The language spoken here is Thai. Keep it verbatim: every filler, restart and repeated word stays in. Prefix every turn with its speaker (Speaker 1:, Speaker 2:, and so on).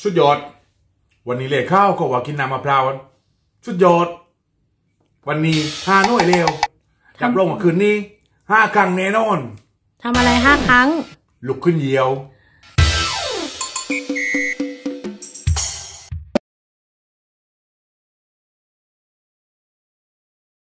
Speaker 1: สุดยอดวันนี้เลยข้าวก็ว่ากินน้ำมะพร้าวสุดยอดวันนี้ห้าหน่วยเร็วรับรองว่าคืนนี้ห้าครั้งแน่นอน
Speaker 2: ทำอะไรห้าครั้ง
Speaker 1: ลุกขึ้นเหยี่ยว